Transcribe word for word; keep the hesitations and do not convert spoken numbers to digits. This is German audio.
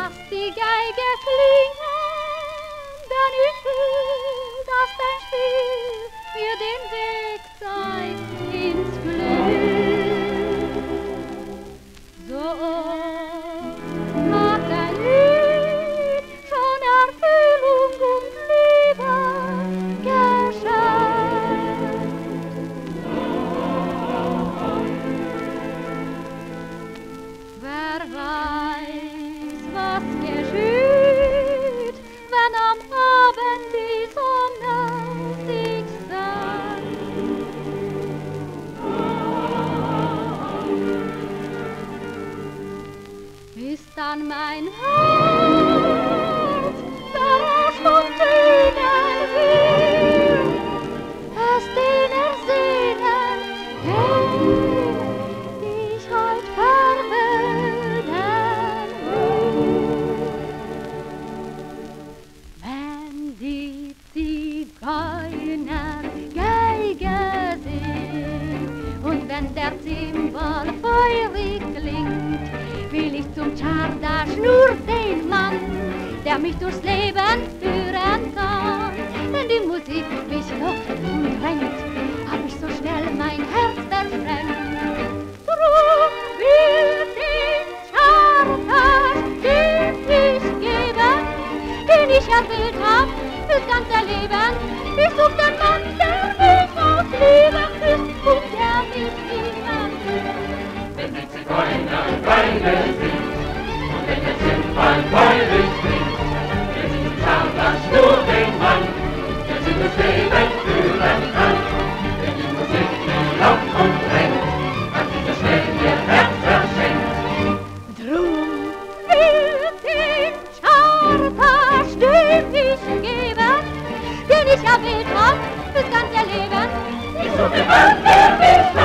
lass die Geige klingen, denn ich will, dass dein Spiel mir den Weg zeigt ins Glück. So hat dein Lied schon Erfüllung und Liebe geschenkt. Wer weiß, was geschieht, wenn am Abend die Sonne sich senkt. Ist dann mein Herz überrascht und tönen will, es den ersehnen Gehen, die ich heut verwöhnen will. Wenn die Zigeunergeige singt und wenn der Zimbal feurig klingt, will ich zum Chardasch nur den Mann, der mich durchs Leben führen kann. Wenn die Musik mich lockt und drängt, hab ich so schnell mein Herz verschränkt. Drum will den Chardasch, den ich gebe, den ich erwählt hab fürs ganze Leben. Ich such den Mann, der mich aus Liebe küsst und der mich immer küsst. Wenn die Zigeunergeige singt und wenn der Zimbal feurig klingt, will ich zum Chardasch nur den Mann, der sich das Leben führen kann. Wenn die Musik mich lockt und drängt, hat sich so schnell ihr Herz verschenkt. Drum will den Chardasch, den ich gebe, den ich erwählt hab fürs ganze Leben. Ich suche den Mann, der mich